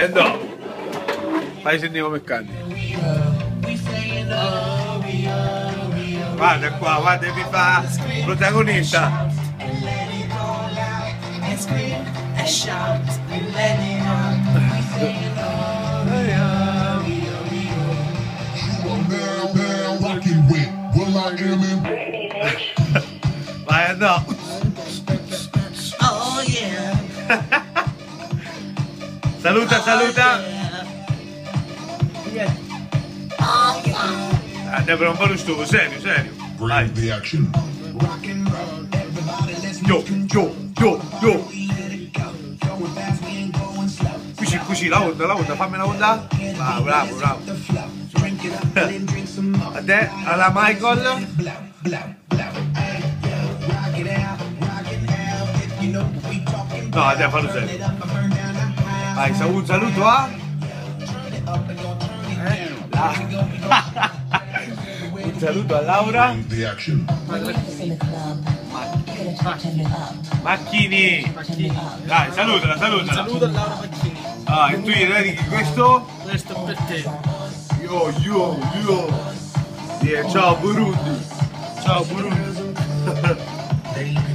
No, fai sentire come canti. Guarda qua, guarda mi fa protagonista. Vai andò. Oh yeah. Saluta, saluta. Andiamo un po' lo stuvo, serio, serio. Vai. Yo, yo, yo, yo. Così, la onda, fammi la onda. Bravo, bravo, bravo. A te, alla Michael. No, a te fallo serio. Vai, un saluto a... Un saluto a Laura. Macchini. Dai, salutala, salutala. Saluto a Laura Macchini. Ah, e tu gli dedichi questo? Questo per te. Yo. Yeah, ciao Burundi. Ciao Burundi.